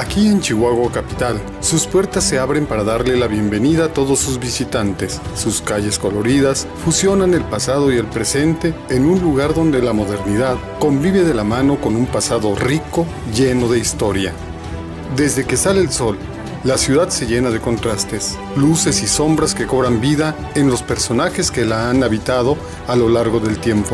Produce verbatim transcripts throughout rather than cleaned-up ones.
Aquí en Chihuahua capital, sus puertas se abren para darle la bienvenida a todos sus visitantes. Sus calles coloridas fusionan el pasado y el presente en un lugar donde la modernidad convive de la mano con un pasado rico, lleno de historia. Desde que sale el sol, la ciudad se llena de contrastes, luces y sombras que cobran vida en los personajes que la han habitado a lo largo del tiempo.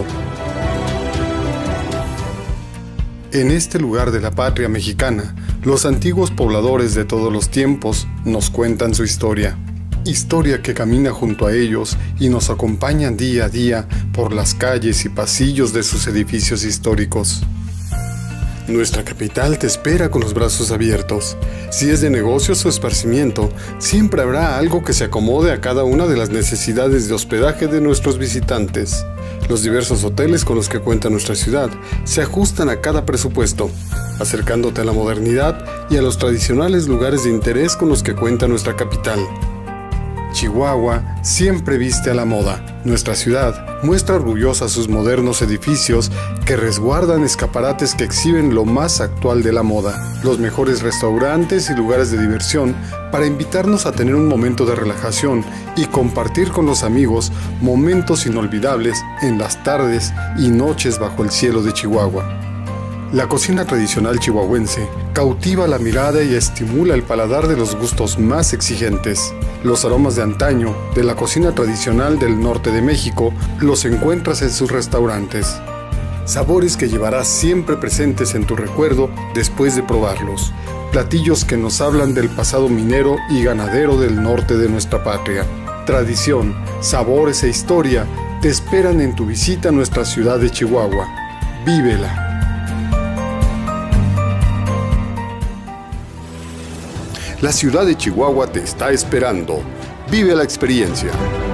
En este lugar de la patria mexicana, los antiguos pobladores de todos los tiempos nos cuentan su historia. Historia que camina junto a ellos y nos acompaña día a día por las calles y pasillos de sus edificios históricos. Nuestra capital te espera con los brazos abiertos. Si es de negocios o esparcimiento, siempre habrá algo que se acomode a cada una de las necesidades de hospedaje de nuestros visitantes. Los diversos hoteles con los que cuenta nuestra ciudad se ajustan a cada presupuesto, acercándote a la modernidad y a los tradicionales lugares de interés con los que cuenta nuestra capital. Chihuahua siempre viste a la moda. Nuestra ciudad muestra orgullosa sus modernos edificios que resguardan escaparates que exhiben lo más actual de la moda, los mejores restaurantes y lugares de diversión para invitarnos a tener un momento de relajación y compartir con los amigos momentos inolvidables en las tardes y noches bajo el cielo de Chihuahua. La cocina tradicional chihuahuense cautiva la mirada y estimula el paladar de los gustos más exigentes. Los aromas de antaño de la cocina tradicional del norte de México los encuentras en sus restaurantes. Sabores que llevarás siempre presentes en tu recuerdo después de probarlos. Platillos que nos hablan del pasado minero y ganadero del norte de nuestra patria. Tradición, sabores e historia te esperan en tu visita a nuestra ciudad de Chihuahua. Vívela. La ciudad de Chihuahua te está esperando. Vive la experiencia.